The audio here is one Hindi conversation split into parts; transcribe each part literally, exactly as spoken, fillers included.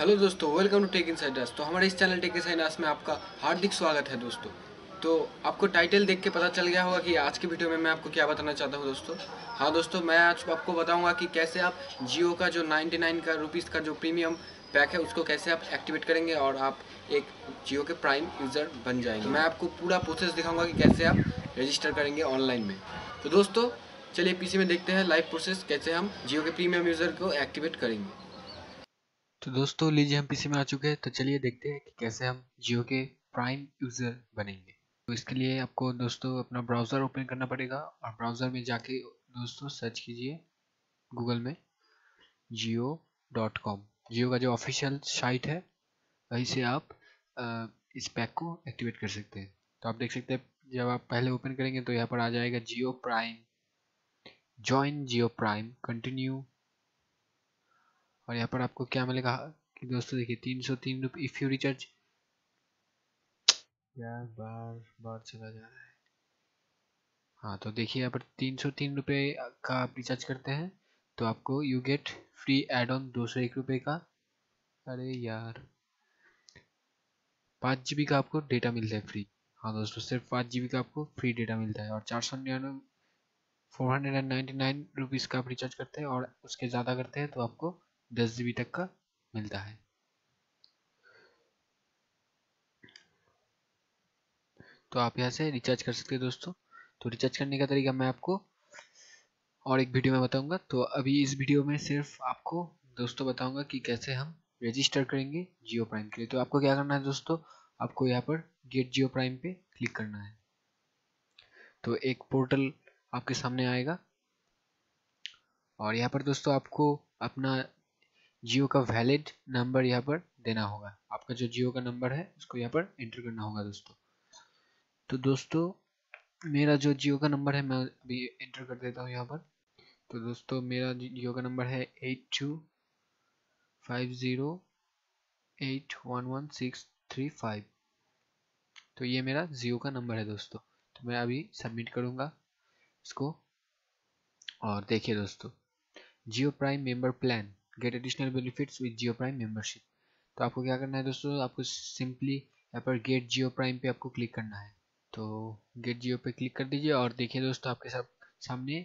हेलो दोस्तों, वेलकम टू टेक इनसाइडर्स। तो हमारे इस चैनल टेक इनसाइडर्स में आपका हार्दिक स्वागत है दोस्तों। तो आपको टाइटल देख के पता चल गया होगा कि आज की वीडियो में मैं आपको क्या बताना चाहता हूं दोस्तों। हाँ दोस्तों, मैं आज आपको बताऊंगा कि कैसे आप जियो का जो नाइन्टी नाइन का रुपीज़ का जो प्रीमियम पैक है उसको कैसे आप एक्टिवेट करेंगे और आप एक जियो के प्राइम यूज़र बन जाएंगे। मैं आपको पूरा प्रोसेस दिखाऊँगा कि कैसे आप रजिस्टर करेंगे ऑनलाइन में। तो दोस्तों चलिए पीसी में देखते हैं लाइव प्रोसेस कैसे हम जियो के प्रीमियम यूज़र को एक्टिवेट करेंगे। तो दोस्तों लीजिए हम पीसी में आ चुके हैं। तो चलिए देखते हैं कि कैसे हम जियो के प्राइम यूज़र बनेंगे। तो इसके लिए आपको दोस्तों अपना ब्राउज़र ओपन करना पड़ेगा और ब्राउज़र में जाके दोस्तों सर्च कीजिए गूगल में जियो डॉट कॉम। जियो का जो ऑफिशियल साइट है वहीं से आप आ, इस पैक को एक्टिवेट कर सकते हैं। तो आप देख सकते हैं जब आप पहले ओपन करेंगे तो यहाँ पर आ जाएगा Jio prime, join Jio prime, continue. और यहाँ पर आपको क्या मिलेगा कि दोस्तों देखिए तीन सौ तीन रुपये इफ़ यू रिचार्ज। यार बार बार चला जा रहा है। हाँ तो देखिए यहाँ पर तीन सौ तीन रुपये का आप रिचार्ज करते हैं तो आपको you get free add on दो सौ एक रुपये का। अरे यार पाँच जी बी का आपको डेटा मिलता है फ्री। हाँ दोस्तों सिर्फ पाँच जी बी का आपको फ्री डेटा मिलता है और चार सौ निन्यानवे four hundred and ninety nine rupees का आप रिचार्ज करते हैं और उसके ज़्यादा करते हैं तो आपको दस जी बी तक का मिलता है। तो आप यहाँ से रिचार्ज कर सकते हैं दोस्तों। तो रिचार्ज करने का तरीका मैं आपको और एक वीडियो में बताऊंगा। तो अभी इस वीडियो में सिर्फ आपको दोस्तों बताऊंगा कि कैसे हम रजिस्टर करेंगे जियो प्राइम के लिए। तो आपको क्या करना है दोस्तों, आपको यहाँ पर गेट जियो प्राइम पे क्लिक करना है। तो एक पोर्टल आपके सामने आएगा और यहाँ पर दोस्तों आपको अपना जियो का वैलिड नंबर यहाँ पर देना होगा। आपका जो जियो का नंबर है उसको यहाँ पर एंटर करना होगा दोस्तों। तो दोस्तों मेरा जो जियो का नंबर है मैं अभी एंटर कर देता हूँ यहाँ पर। तो दोस्तों मेरा जियो का नंबर है eight two five zero eight one one six three five. तो ये मेरा जियो का नंबर है दोस्तों। तो मैं अभी सबमिट करूँगा इसको। और देखिए दोस्तों Jio prime member plan get additional benefits with Jio prime membership. तो आपको क्या करना है दोस्तों, आपको सिंपली यहाँ पर गेट जियो प्राइम पे आपको क्लिक करना है। तो गेट जियो पे क्लिक कर दीजिए और देखिए दोस्तों आपके साथ सामने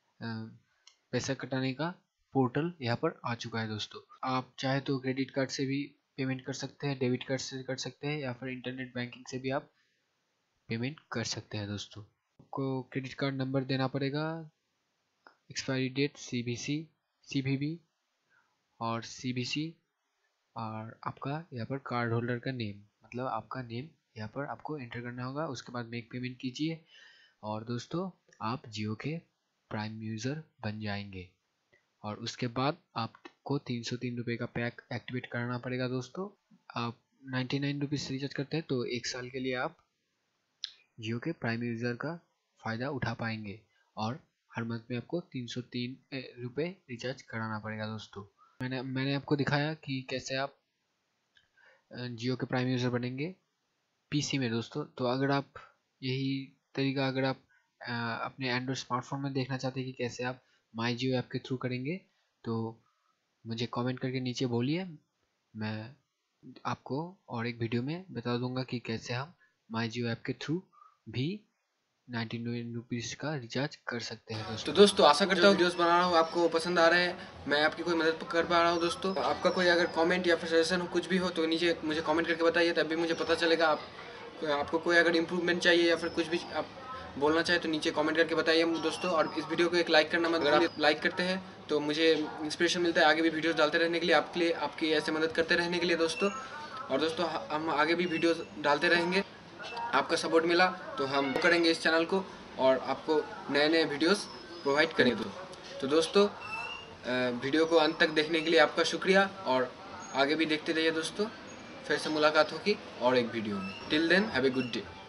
पैसा कटाने का पोर्टल यहाँ पर आ चुका है दोस्तों। आप चाहे तो क्रेडिट कार्ड से भी पेमेंट कर सकते हैं, डेबिट कार्ड से कर सकते हैं या फिर इंटरनेट बैंकिंग से भी आप पेमेंट कर सकते हैं दोस्तों। आपको क्रेडिट कार्ड नंबर देना पड़ेगा, एक्सपायरी डेट, सीवीसी, सीवीवी और सीबीसी और आपका यहाँ पर कार्ड होल्डर का नेम, मतलब आपका नेम यहाँ पर आपको एंटर करना होगा। उसके बाद मेक पेमेंट कीजिए और दोस्तों आप जियो के प्राइम यूज़र बन जाएंगे। और उसके बाद आपको तीन सौ तीन रुपये का पैक एक्टिवेट करना पड़ेगा दोस्तों। आप नाइन्टी नाइन रुपीज़ रिचार्ज करते हैं तो एक साल के लिए आप जियो के प्राइम यूज़र का फ़ायदा उठा पाएंगे और हर मंथ में आपको तीन सौ तीन रुपये रिचार्ज कराना पड़ेगा दोस्तों। मैंने मैंने आपको दिखाया कि कैसे आप जियो के प्राइम यूज़र बनेंगे पीसी में दोस्तों। तो अगर आप यही तरीका अगर आप आ, अपने एंड्रॉयड स्मार्टफोन में देखना चाहते हैं कि कैसे आप माई जियो ऐप के थ्रू करेंगे तो मुझे कमेंट करके नीचे बोलिए। मैं आपको और एक वीडियो में बता दूंगा कि कैसे हम माई जियो ऐप के थ्रू भी नाइन्टी नाइन रुपीज़ का रिचार्ज कर सकते हैं दोस्तों। तो दोस्तों आशा करता हूँ वीडियोस बना रहा हूँ आपको पसंद आ रहे हैं, मैं आपकी कोई मदद कर पा रहा हूँ दोस्तों। आपका कोई अगर कमेंट या फिर सजेशन हो कुछ भी हो तो नीचे मुझे कमेंट करके बताइए, तभी मुझे पता चलेगा। आप आपको कोई अगर इम्प्रूवमेंट चाहिए या फिर कुछ भी आप बोलना चाहे तो नीचे कमेंट करके बताइए दोस्तों। और इस वीडियो को एक लाइक करना मत, अगर आप लाइक करते हैं तो मुझे इंस्पिरेशन मिलता है आगे भी वीडियोस डालते रहने के लिए, आपके लिए आपकी ऐसे मदद करते रहने के लिए दोस्तों। और दोस्तों हम आगे भी वीडियोस डालते रहेंगे, आपका सपोर्ट मिला तो हम करेंगे इस चैनल को और आपको नए नए वीडियोस प्रोवाइड करेंगे। तो दोस्तों वीडियो को अंत तक देखने के लिए आपका शुक्रिया और आगे भी देखते रहिए दोस्तों। फिर से मुलाकात होगी और एक वीडियो में। Till then have a good day.